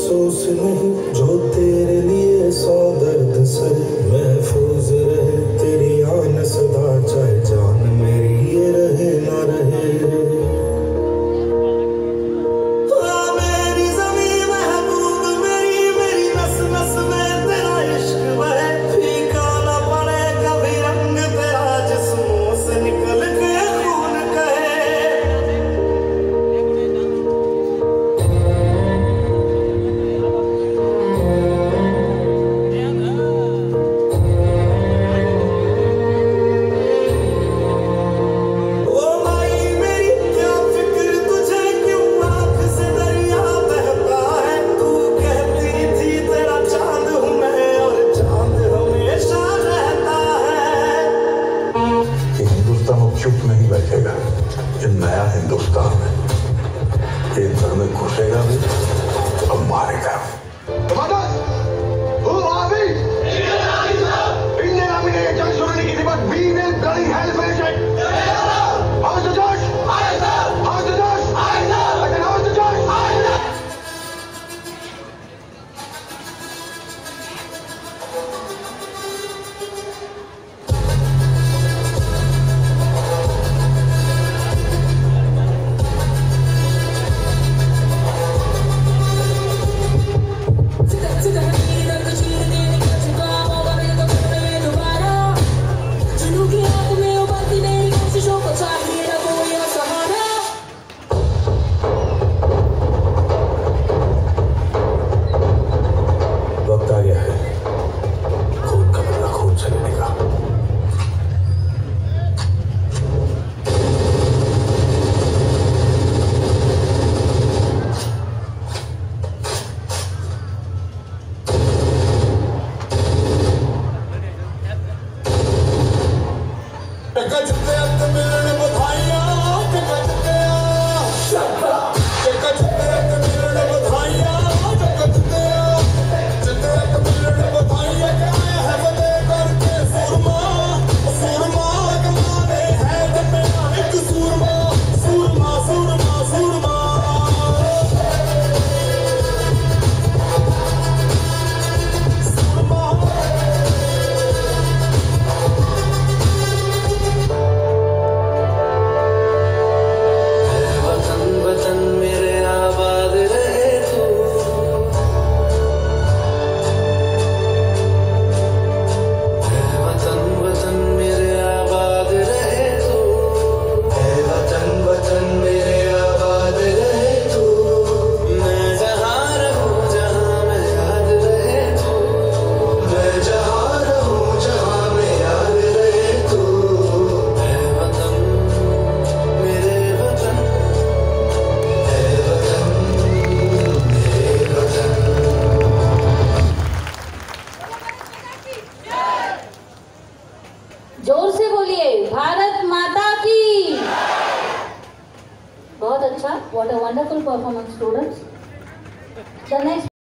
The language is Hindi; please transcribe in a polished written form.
अफसोस नहीं जो तेरे लिए सौ दर्द सहे, महफूज रहे तेरी आन सदा, चाहे जान मेरी ये रहे ना रहे। चुप नहीं बैठेगा, ये नया हिंदुस्तान है, एक घर में घुसेगा भी और मारेगा। Indian Army ने जंग शुरू नहीं की थी, but we will bloody hell finish it. How's the Josh? How's the Josh? I said, how's the Josh? वक्त आ गया है खून का बदला खून से लेने का। जोर से बोलिए, भारत माता की। बहुत अच्छा, what a wonderful performance students. The next